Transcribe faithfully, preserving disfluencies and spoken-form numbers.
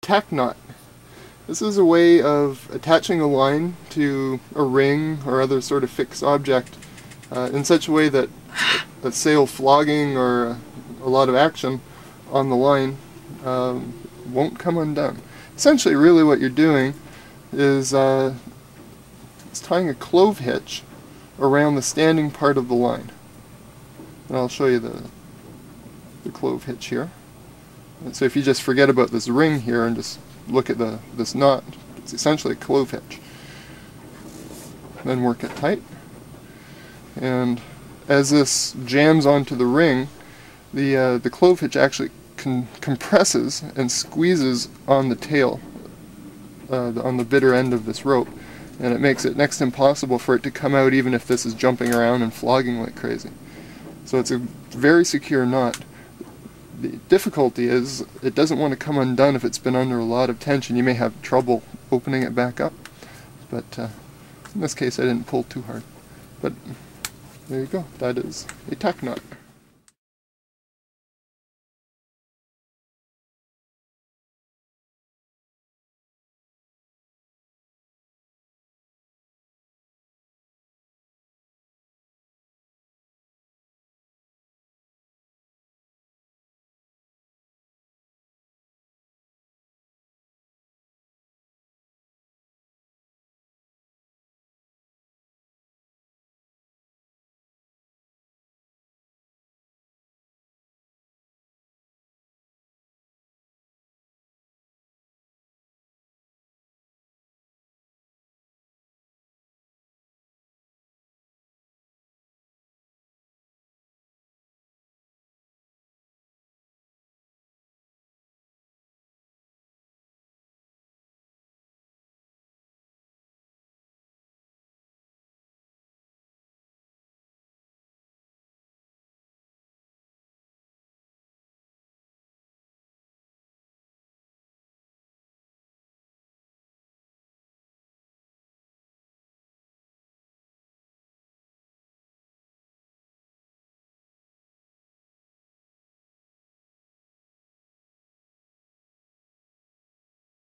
Tack knot. This is a way of attaching a line to a ring or other sort of fixed object uh, in such a way that a sail flogging or a, a lot of action on the line um, won't come undone. Essentially, really what you're doing is uh, it's tying a clove hitch around the standing part of the line. And I'll show you the, the clove hitch here. And so if you just forget about this ring here and just look at the this knot, it's essentially a clove hitch. Then work it tight. And as this jams onto the ring, the uh, the clove hitch actually con compresses and squeezes on the tail, uh, the, on the bitter end of this rope, and it makes it next to impossible for it to come out even if this is jumping around and flogging like crazy. So it's a very secure knot. The difficulty is it doesn't want to come undone if it's been under a lot of tension. You may have trouble opening it back up, but uh, in this case I didn't pull too hard. But there you go, that is a tack knot.